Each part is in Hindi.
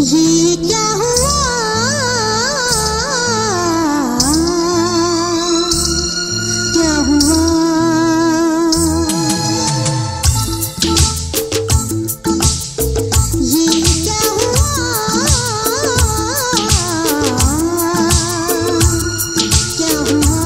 ये क्या हुआ, क्या हुआ? ये क्या हुआ, क्या हुआ?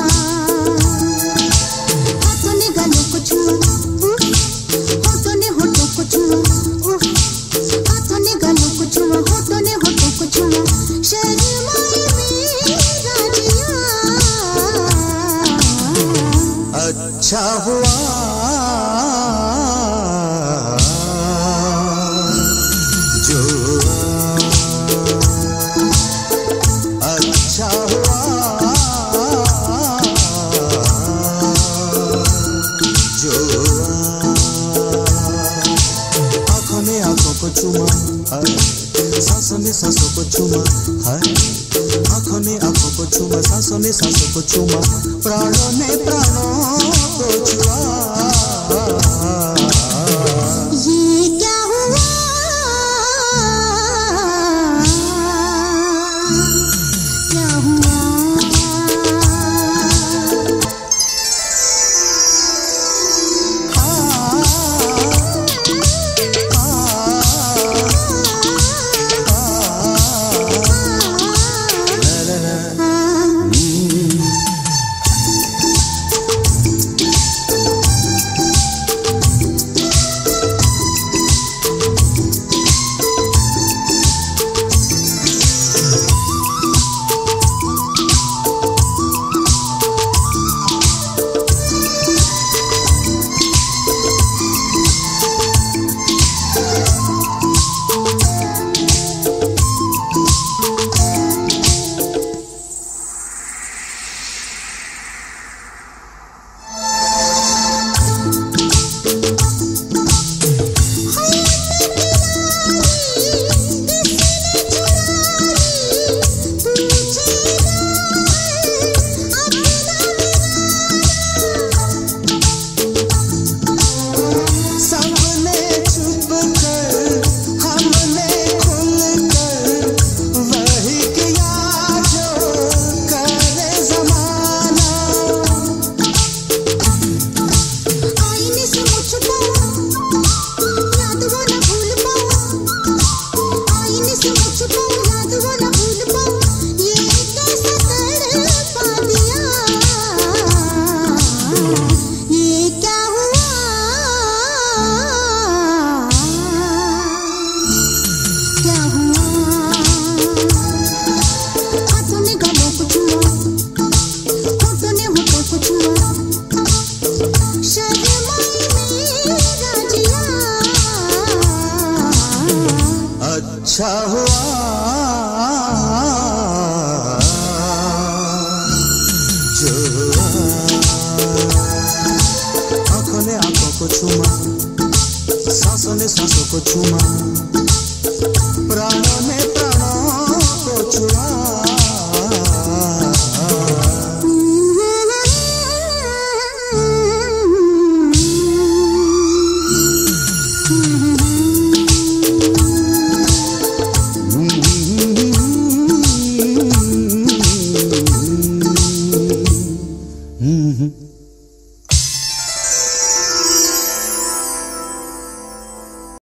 हाथों ने गालों को छुआ, होठों ने होठों को छुआ, हाथों ने गालों को छुआ, होठों ने होठों को छुआ, शर्माए मेरा जिया। अच्छा हुआ जो अच्छा हुआ जो आँखों ने आँखों को चूमा, सांसों ने सांसों को चूमा, आँखों ने आँखों को चूमा, सांसों ने सांसों को चूमा, प्राणों ने प्राणों को छुआ। ये क्या हुआ, क्या हुआ? अच्छा हुआ जो आँखों ने आँखों को छूमा, सांसों ने सांसों को छूमा, प्राणों ने